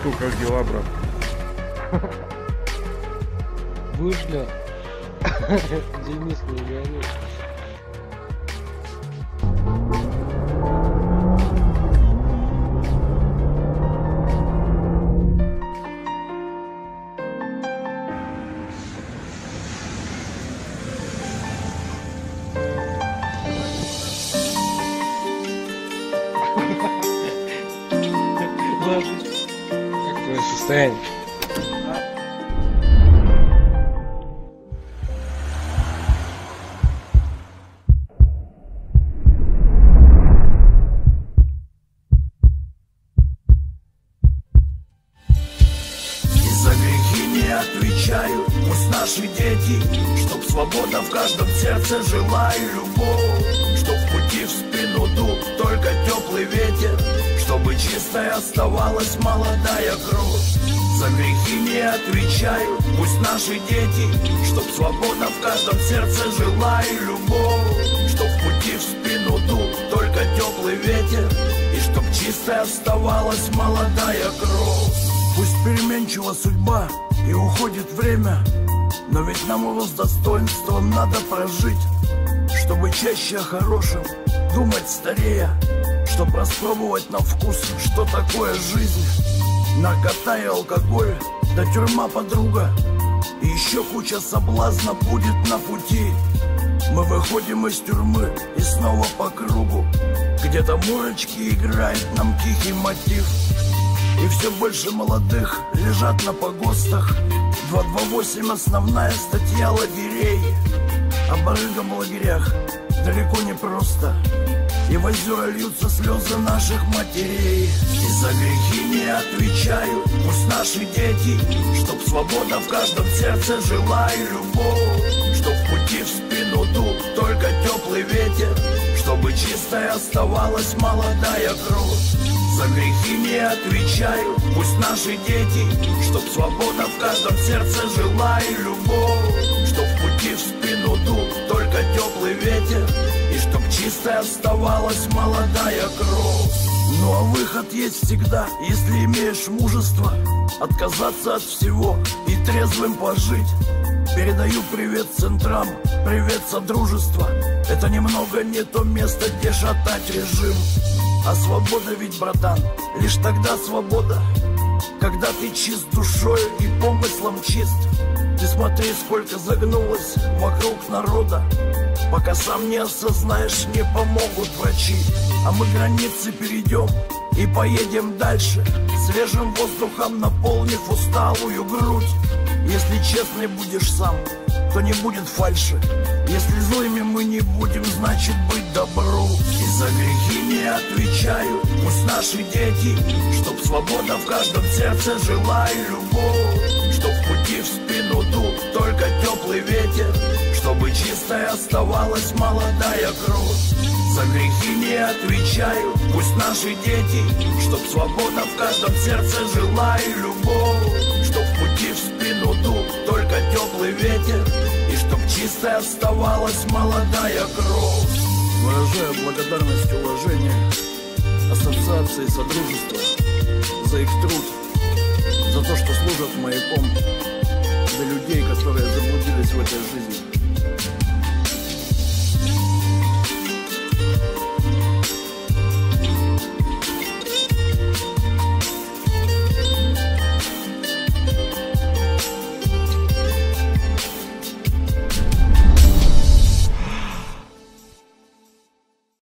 Шо, как дела, брат? Вышли. Денис не говорит. Как твое состояние? За грехи не отвечаю, пусть наши дети, чтоб свобода в каждом сердце жила и любовь, чтоб в пути в спину дул только теплый ветер, чтобы чистой оставалась молодая кровь. За грехи не отвечаю, пусть наши дети, чтоб свобода в каждом сердце жила и любовь, чтоб в пути в спину дул только теплый ветер, и чтоб чистой оставалась молодая кровь. Пусть переменчива судьба и уходит время, но ведь нам его с достоинством надо прожить, чтобы чаще о хорошем думать старея, чтоб распробовать на вкус, что такое жизнь. Наркота и алкоголь, да тюрьма, подруга, и еще куча соблазна будет на пути. Мы выходим из тюрьмы и снова по кругу, где-то мурочки играет нам тихий мотив. И все больше молодых лежат на погостах. 228 основная статья лагерей. А барыгам в лагерях далеко не просто, и в озера льются слезы наших матерей. И за грехи не отвечаю, пусть наши дети, чтоб свобода в каждом сердце жила и любовь, чтоб в пути в спину дул только теплый ветер, чтобы чистой оставалась молодая кровь. За грехи не отвечаю, пусть наши дети, чтоб свобода в каждом сердце жила и любовь, чтоб в пути в спину дул только теплый ветер, и чтоб чистой оставалась молодая кровь. Ну а выход есть всегда, если имеешь мужество отказаться от всего и трезвым пожить. Передаю привет центрам, привет содружества. Это немного не то место, где шатать режим. А свобода ведь, братан, лишь тогда свобода, когда ты чист душою и помыслом чист. Ты смотри, сколько загнулось вокруг народа, пока сам не осознаешь, не помогут врачи. А мы границы перейдем и поедем дальше, свежим воздухом наполнив усталую грудь. Если честный будешь сам, то не будет фальши. Если злыми мы не будем, значит быть добру. И за грехи не отвечаю, пусть наши дети, чтоб свобода в каждом сердце жила и любовь, чтоб в пути в спину дул только теплый ветер, чтобы чистой оставалась молодая кровь. За грехи не отвечаю, пусть наши дети, чтоб свобода в каждом сердце жила и любовь, чтоб в пути в спину дул только теплый ветер, и чтоб чистой оставалась молодая кровь. Выражаю благодарность и уважение ассоциации Содружества за их труд, за то, что служат маяком для людей, которые заблудились в этой жизни.